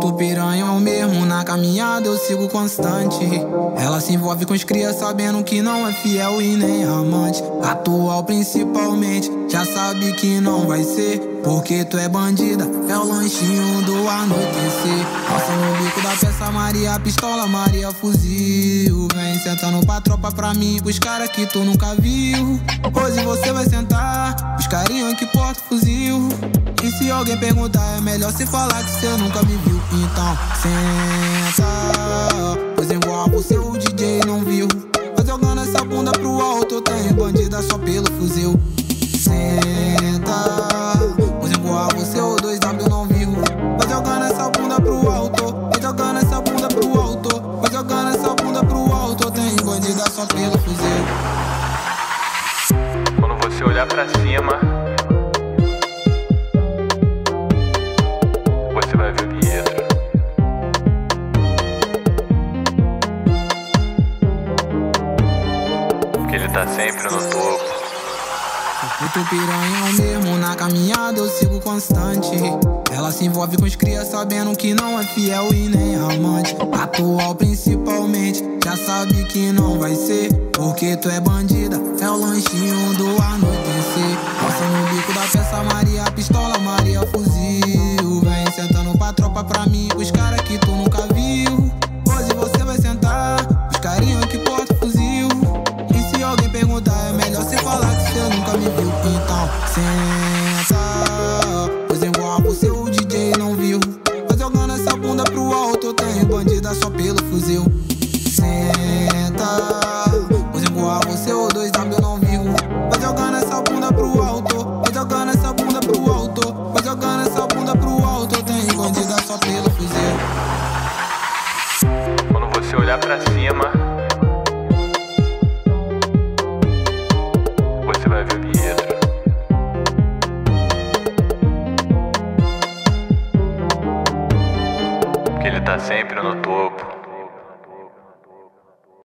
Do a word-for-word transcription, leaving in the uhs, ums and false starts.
Puto piranhão mesmo, na caminhada eu sigo constante. Ela se envolve com os cria sabendo que não é fiel e nem amante. Atual principalmente, já sabe que não vai ser, porque tu é bandida, é o lanchinho do anoitecer. Passa no bico da peça Maria, pistola Maria, fuzil. Vem sentando pra tropa pra mim, com os caras que tu nunca viu. Hoje você vai sentar, os carinha que porta o fuzil. E se alguém perguntar, é melhor se falar que cê nunca me viu. Então senta, pois igual você o D J não viu. Vai jogando essa bunda pro alto, eu tenho bandida só pelo fuzil. Senta, pois igual você o dois W não viu. Vai jogando essa bunda pro alto, vai jogando essa bunda pro alto, vai jogando essa bunda pro alto, eu tenho bandida só pelo fuzil. Quando você olhar pra cima, você vai ver o Pietro. Porque ele tá sempre no topo. Puto piranhão mesmo, na caminhada eu sigo constante. Ela se envolve com os cria sabendo que não é fiel e nem amante. Atual principalmente, já sabe que não vai ser, porque tu é bandida, é o lanchinho do anoitecer. Passa no bico da peça Maria, pistola Maria, fuzil. Vem sentando pra tropa pra mim, com os caras que tu nunca viu. Hoje você vai sentar, os carinha que porta o fuzil. E se alguém perguntar, é melhor você falar que cê nunca me viu. Então senta, pois igual você o D J não viu. Vai jogando essa bunda pro alto, eu tenho bandida só pelo fuzil. Senta, pois igual você o dois W não viu. Vai jogando essa bunda pro alto, vai jogando essa bunda pro alto, vai jogando essa bunda pro alto, eu tenho bandida só pelo fuzil. Quando você olhar pra cima, você vai ver o Pietro. Porque ele tá sempre no topo.